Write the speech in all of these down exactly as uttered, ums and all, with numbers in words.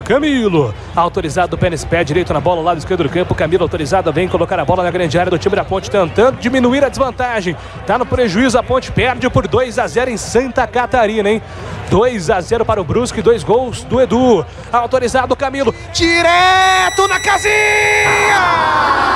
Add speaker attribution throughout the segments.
Speaker 1: Camilo. Autorizado do pênis, pé direito na bola, lado esquerdo do campo. Camilo autorizado, vem colocar a bola na grande área do time da Ponte, tentando diminuir a desvantagem. Tá no prejuízo, a Ponte perde por dois a zero em Santa Catarina, hein? dois a zero para o Brusque, dois gols do Edu. Autorizado Camilo, direto na casinha!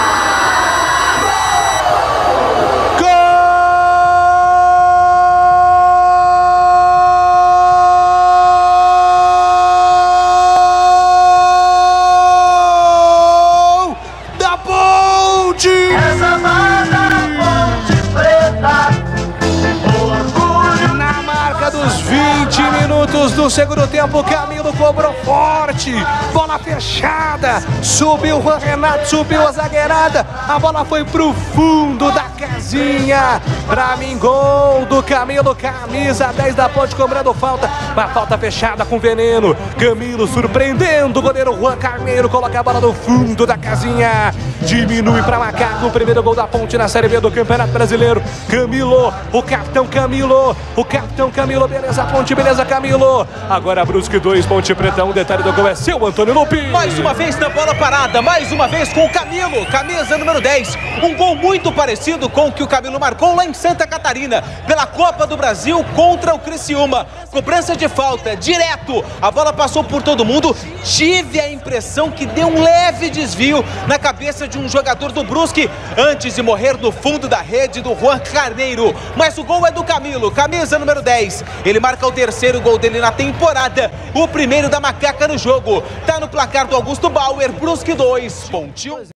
Speaker 2: Essa mata na Ponte Preta, orgulho.
Speaker 1: Na marca dos vinte minutos do segundo tempo, Camilo cobrou forte, bola fechada, subiu o Renato, subiu a zagueirada, a bola foi pro fundo da casinha. Pra mim, gol do Camilo, camisa dez da Ponte, cobrando falta, uma falta fechada com veneno. Camilo surpreendendo o goleiro Juan Carneiro, coloca a bola no fundo da casinha, diminui para Macaco, o primeiro gol da Ponte na Série B do Campeonato Brasileiro. Camilo, o capitão Camilo, o capitão Camilo, beleza Ponte, beleza Camilo. Agora Brusque dois, Ponte Preta um, detalhe do gol é seu, Antônio Lupi.
Speaker 3: Mais uma vez na bola parada, mais uma vez com o Camilo, camisa número dez. Um gol muito parecido com o que o Camilo marcou lá em Santa Catarina, pela Copa do Brasil contra o Criciúma. Cobrança de falta, direto, a bola passou por todo mundo. Tive a impressão que deu um leve desvio na cabeça de um jogador do Brusque antes de morrer no fundo da rede do Juan Carneiro. Mas o gol é do Camilo, camisa número dez. Ele marca o terceiro gol dele na temporada, o primeiro da Macaca no jogo. Tá no placar do Augusto Bauer, Brusque dois, Ponte um.